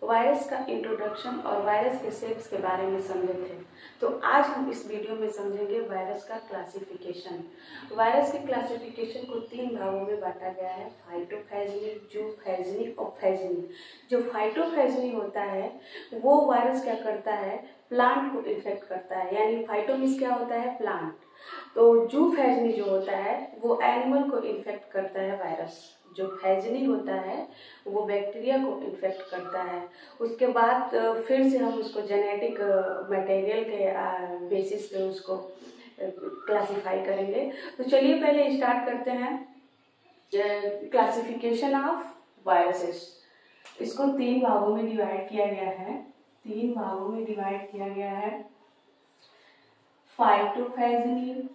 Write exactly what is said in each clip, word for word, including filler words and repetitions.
Virus का introduction और virus के सेप्स के बारे में समझे थे। तो आज हम इस वीडियो में समझेंगे वायरस का क्लासिफिकेशन। वायरस के क्लासिफिकेशन को तीन भागों में बांटा गया है, फाइटोफैजनी, जूफैजनी और फैजनी। जो फाइटोफैजनी होता है वो वायरस क्या करता है, प्लांट को इन्फेक्ट करता है, यानी फाइटो मीन्स क्या होता है, प्लांट। तो जूफैजनी जो होता है वो एनिमल को इन्फेक्ट करता है वायरस। जो फैजनी होता है वो बैक्टीरिया को इन्फेक्ट करता है। उसके बाद फिर से हम उसको जेनेटिक मटेरियल के बेसिस पे उसको क्लासिफाई करेंगे। तो चलिए पहले स्टार्ट करते हैं क्लासिफिकेशन ऑफ वायरसेस। इसको तीन भागों में डिवाइड किया गया है तीन भागों में डिवाइड किया गया है फाइटोफैजनी,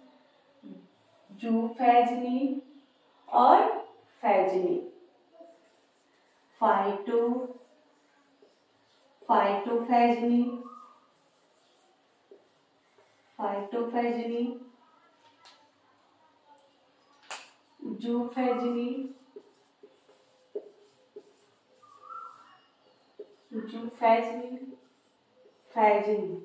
जूफैजनी और फैजनी। फाइटो फाइटोफैजनी फाइटोफैजनी जूफैजनी जूफैजनी फैजनी।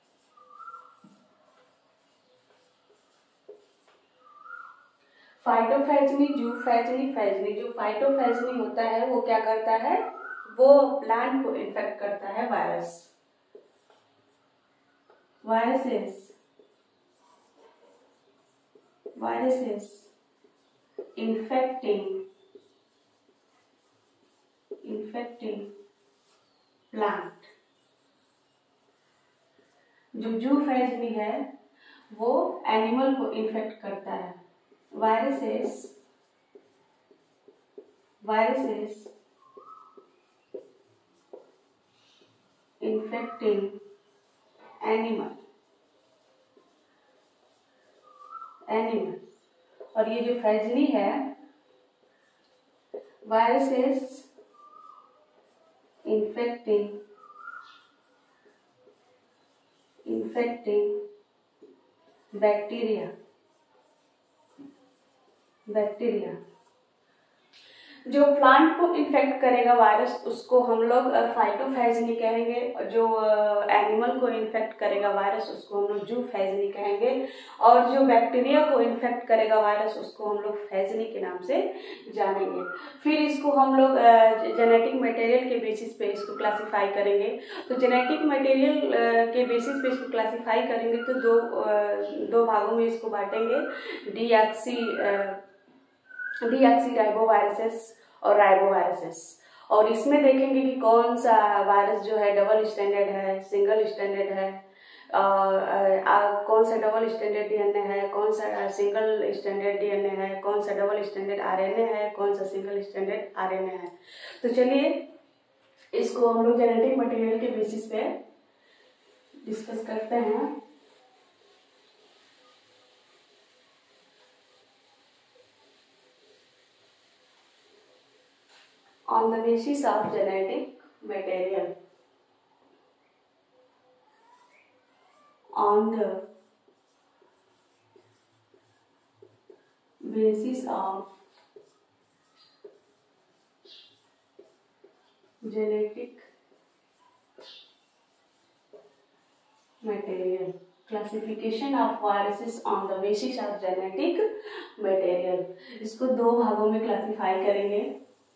फाइटोफैजनी, जूफैजनी, फैजनी। जो फाइटोफैजनी होता है वो क्या करता है, वो प्लांट को इन्फेक्ट करता है virus viruses viruses infecting infecting plant. जो जूफैजनी है वो एनिमल को इन्फेक्ट करता है। Viruses, viruses infecting animal, animal। और ये जो फैजनी है, viruses infecting, infecting bacteria, bacteria. जो प्लांट को इन्फेक्ट करेगा वायरस उसको हम लोग फाइटोफैजनी कहेंगे, और जो एनिमल को इन्फेक्ट करेगा वायरस उसको हम लोग जूफैजनी कहेंगे, और जो बैक्टीरिया को इन्फेक्ट करेगा वायरस उसको हम लोग फैजनी के नाम से जानेंगे। फिर इसको हम लोग जेनेटिक मटेरियल के बेसिस पे इसको क्लासिफाई करेंगे। तो जेनेटिक मटेरियल के बेसिस पे इसको क्लासिफाई करेंगे तो दो दो भागों में इसको बांटेंगे, डीऑक्सी डीऑक्सीराइबोवायरसेस और राइबोवायरसेस। और इसमें देखेंगे कि कौन सा वायरस जो है डबल स्टैंडर्ड है, सिंगल स्टैंडर्ड है, आ, कौन सा डबल स्टैंडर्ड डीएनए है, कौन सा सिंगल स्टैंडर्ड डीएनए है, कौन सा डबल स्टैंडर्ड आरएनए है, कौन सा सिंगल स्टैंडर्ड आरएनए है। तो चलिए इसको हम लोग जेनेटिक मटेरियल के बेसिस पे डिस्कस करते हैं। On the basis of genetic material, on the basis of genetic material, classification of viruses on the basis of genetic material। इसको दो भागों में क्लासिफाई करेंगे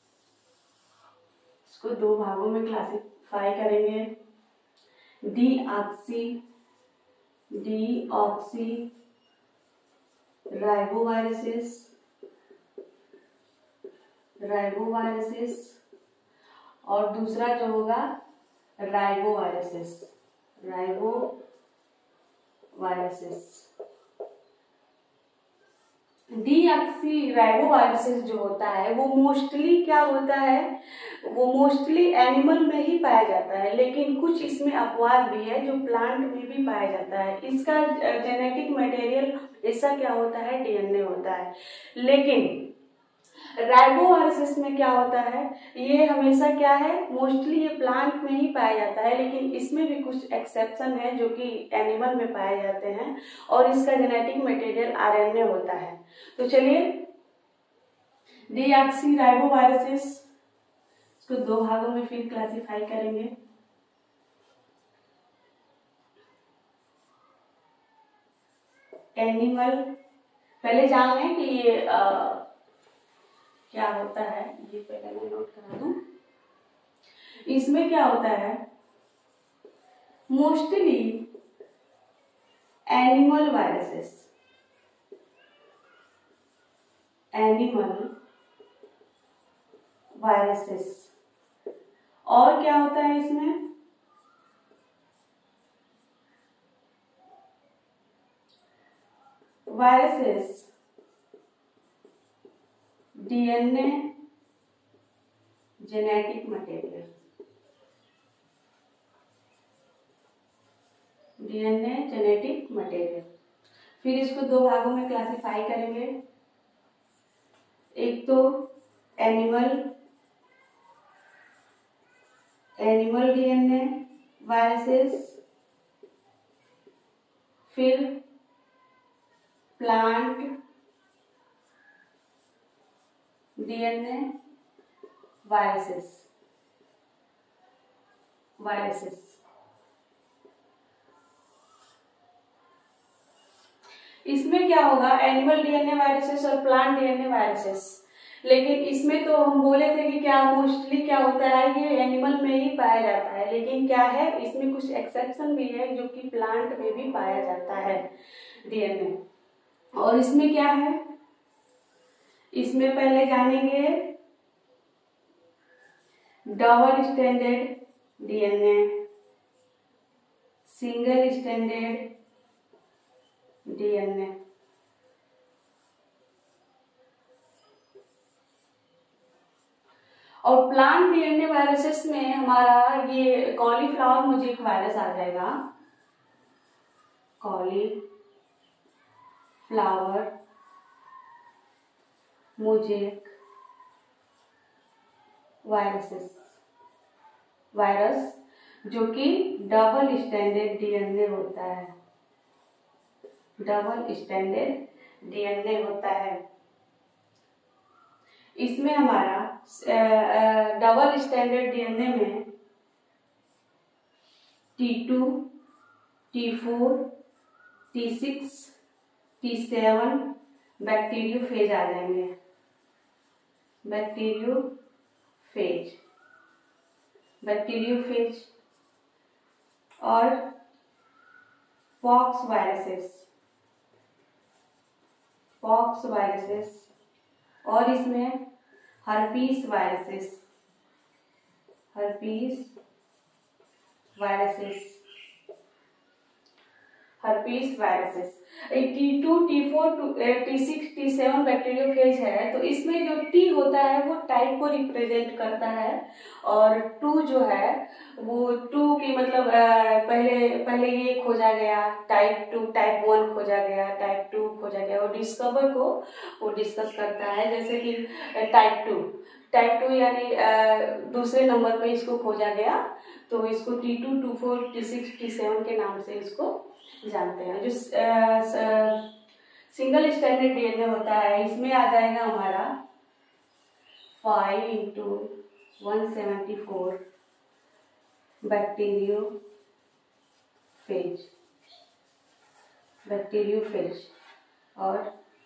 इसको दो भागों में क्लासिफाई करेंगे डीऑक्सी डीऑक्सी राइबोवायरसेस राइबोवायरसेस और दूसरा जो होगा राइबोवायरसेस राइबोवायरसेस। डीऑक्सी राइबोवायरसेस जो होता है वो मोस्टली क्या होता है, वो मोस्टली एनिमल में ही पाया जाता है, लेकिन कुछ इसमें अपवाद भी है जो प्लांट में भी पाया जाता है। इसका जेनेटिक मटेरियल ऐसा क्या होता है, डीएनए होता है। लेकिन राइबोवायरसेस में क्या होता है, ये हमेशा क्या है, मोस्टली ये प्लांट में ही पाया जाता है, लेकिन इसमें भी कुछ एक्सेप्शन है जो कि एनिमल में पाए जाते हैं, और इसका जेनेटिक मटेरियल आरएनए होता है। तो चलिए डीऑक्सी राइबोवायरसेस इसको दो भागों में फिर क्लासिफाई करेंगे। एनिमल, पहले जान लें कि ये आ, क्या होता है, ये पहले मैं नोट करा दूं। इसमें क्या होता है, mostly animal viruses, animal viruses, और क्या होता है इसमें, viruses DNA genetic material, DNA genetic material. फिर इसको दो भागों में क्लासिफाई करेंगे। एक तो एनिमल एनिमल डीएनए वायरसेस, फिर प्लांट डीएनए वायरसेस वायरसेस इसमें क्या होगा, एनिमल डीएनए वायरसेस और प्लांट डीएनए वायरसेस। लेकिन इसमें तो हम बोले थे कि क्या मोस्टली क्या होता है, ये एनिमल में ही पाया जाता है, लेकिन क्या है इसमें कुछ एक्सेप्शन भी है जो कि प्लांट में भी पाया जाता है डीएनए। और इसमें क्या है, इसमें पहले जानेंगे double standard DNA, single standard DNA. और प्लांट डीएनए वायरसेस में हमारा ये कॉलीफ्लावर मोज़ेक वायरस आ जाएगा, कॉलीफ्लावर मोज़ेक वायरसेस वायरस जो कि डबल स्टैंडर्ड डीएनए होता है, डबल स्टैंडर्ड डीएनए होता है। इसमें हमारा डबल स्टैंडर्ड डीएनए में T two, T four, T six, T seven bacteriophage आ जाएंगे, बैक्टीरियोफेज बैक्टीरियोफेज और पॉक्स वायरसेस पॉक्स वायरसेस और इसमें herpes viruses herpes viruses herpes viruses T two, T four, T six, T seven bacteriophage है। तो इसमें जो टी होता है वो टाइप को रिप्रेजेंट करता है और टू जो है वो टू की मतलब पहले पहले ये खोजा गया, टाइप टू, टाइप वन खोजा गया, टाइप टू खोजा गया और डिस्कवर को वो डिस्कस करता है। जैसे कि टाइप टू टाइप टू यानी दूसरे नंबर पे इसको खोजा गया, तो इसको T two, two four, T six, T seven के नाम से इसको जानते हैं। जो सिंगल स्टैंडर्ड डीएनए होता है इसमें आ जाएगा हमारा five into one seventy four bacteriophage bacteriophage और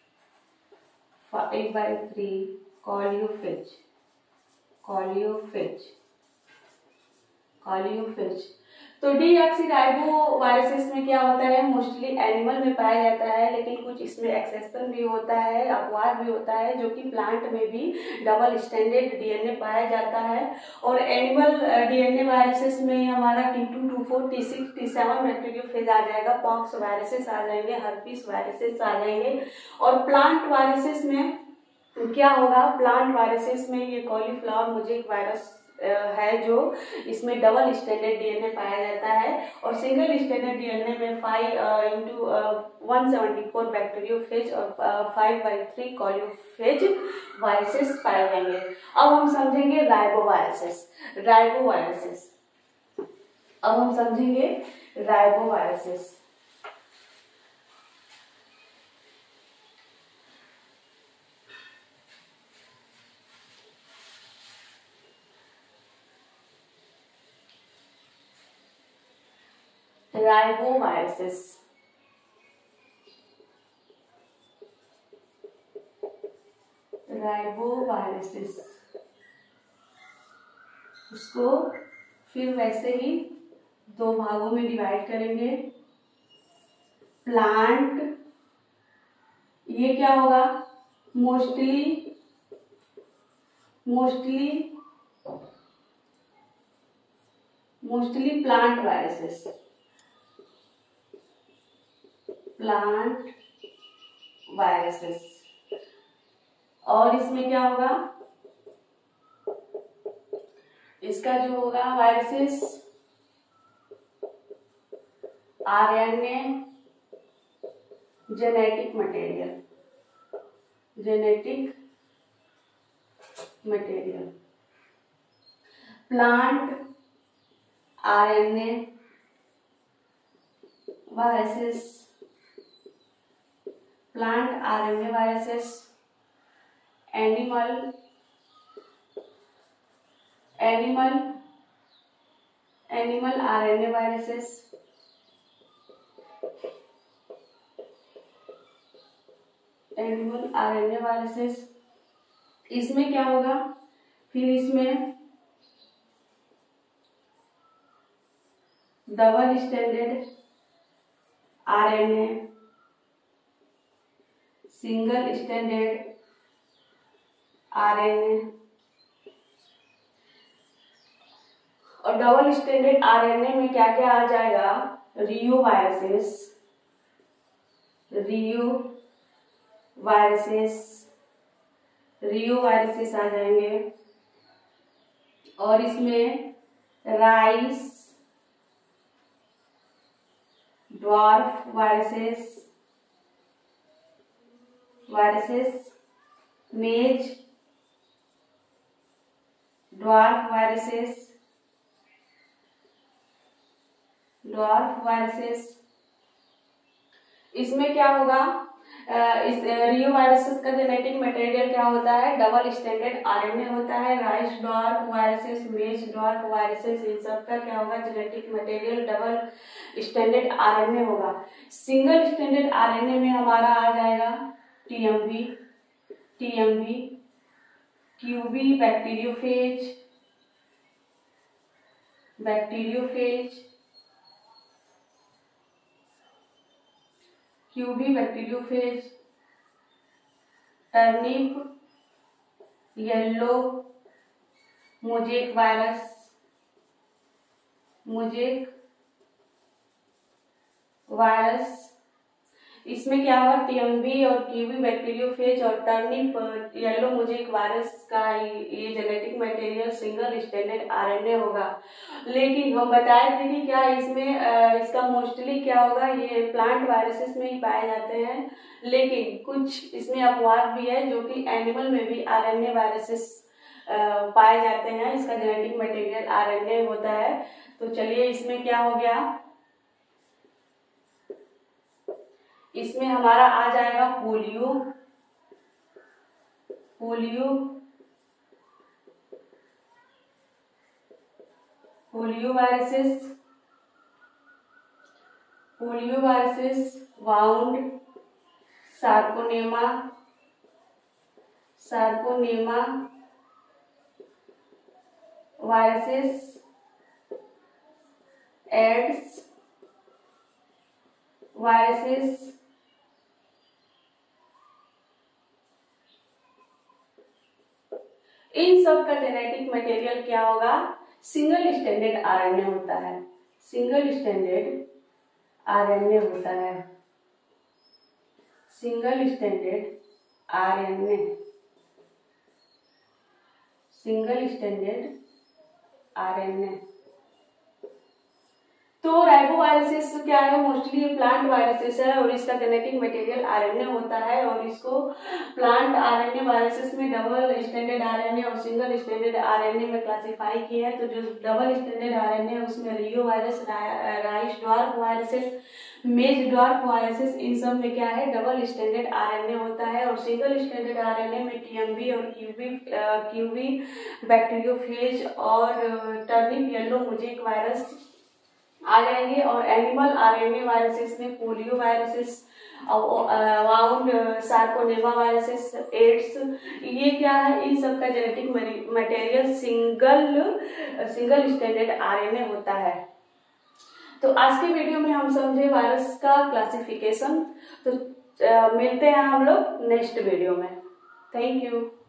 five by three coliphage coliphage coliphage. तो डीऑक्सीराइबो वायरसेस में क्या होता है, मोस्टली एनिमल में पाया जाता है, लेकिन कुछ इसमें एक्सेप्शन भी होता है, अपवाद भी होता है, जो कि प्लांट में भी डबल स्टैंडर्ड डीएनए पाया जाता है। और एनिमल डीएनए वायरसेस में हमारा T two, two four, T six, T seven bacteriophage आ जाएगा, पॉक्स वायरसेस आ जाएंगे, हर्पीस वायरसेस आ जाएंगे। और प्लांट वायरसेस में क्या होगा, प्लांट वायरसेस में ये कॉलीफ्लावर मोज़ेक वायरस है जो इसमें डबल स्टैंडर्ड डीएनए पाया जाता है और सिंगल स्टैंडर्ड डीएनए में five into one seventy four bacteriophage और five by three coliphage viruses पाए जाएंगे। अब हम समझेंगे राइबो वायरसेस राइबो वायरसेस अब हम समझेंगे राइबो वायरसेस। राइबोवायरसेस, राइबोवायरसेस, उसको फिर वैसे ही दो भागों में डिवाइड करेंगे। प्लांट, ये क्या होगा, mostly mostly mostly plant viruses, plant viruses. और इसमें क्या होगा, इसका जो होगा viruses RNA genetic material, genetic material, plant RNA viruses, plant RNA viruses, animal animal animal RNA viruses, animal RNA viruses. इसमें क्या होगा, फिर इसमें double standard RNA, single standard RNA और डबल स्टैंडर्ड आरएनए में क्या क्या आ जाएगा, reo viruses, reo viruses, reo viruses आ जाएंगे। और इसमें rice dwarf viruses, viruses, maize dwarf viruses, dwarf viruses. इसमें क्या होगा, इस रियो वायरसेस का जेनेटिक मटेरियल क्या होता है, डबल स्टैंडर्ड आरएनए होता है। Rice dwarf viruses, maize dwarf viruses, इन सब का क्या होगा, genetic material double standard RNA होगा। सिंगल स्टैंडर्ड आरएनए में हमारा आ जाएगा TMV, TMV, QB bacteriophage, bacteriophage, QB bacteriophage, turnip, yellow mosaic virus, mosaic virus. इसमें क्या होगा, टीएमवी और क्यूबी बैक्टीरियोफेज और टर्निप येलो मोजेक वायरस का ये genetic material single standard RNA होगा। लेकिन हम बताए थे कि क्या इसमें इसका मोस्टली क्या होगा, ये प्लांट वायरसेस में ही पाए जाते हैं, लेकिन कुछ इसमें अपवाद भी है जो कि एनिमल में भी आरएनए वायरसेस पाए जाते हैं, इसका जेनेटिक मटेरियल आरएनए होता है। तो चलिए इसमें क्या हो गया, इसमें हमारा आ जाएगा polio, polio polio viruses, polio viruses, wound, sarcoma, sarcoma viruses, AIDS viruses, इन सब का जेनेटिक मटेरियल क्या होगा, सिंगल स्टैंडर्ड आरएनए होता है, सिंगल स्टैंडर्ड आरएनए होता है, single standard RNA, single standard RNA. तो राइबोवायरसेस क्या है, मोस्टली प्लांट वायरसेस है और इसका जेनेटिक मटेरियल आरएनए होता है और इसको प्लांट आरएनए वायरसेस में डबल स्टैंडर्ड आरएनए और सिंगल स्टैंडर्ड आरएनए में क्लासिफाई किया है। तो जो डबल स्टैंडर्ड आरएनए है उसमें reo virus, rice dwarf viruses, maize dwarf viruses, इन सब में क्या है, डबल स्टैंडर्ड आरएनए होता है। और सिंगल स्टैंडर्ड आरएनए में टीएमवी और क्यूबी क्यूबी बैक्टीरियोफेज और टर्निप येलो मोजेक वायरस आ जाएंगे। और एनिमल आरएनए वायरसेस में polio viruses, wound sarcoma viruses, AIDS, ये क्या है, इन सब का genetic material single single standard RNA होता है। तो आज के वीडियो में हम समझे वायरस का क्लासिफिकेशन। तो आ, मिलते हैं हम लोग नेक्स्ट वीडियो में। Thank you.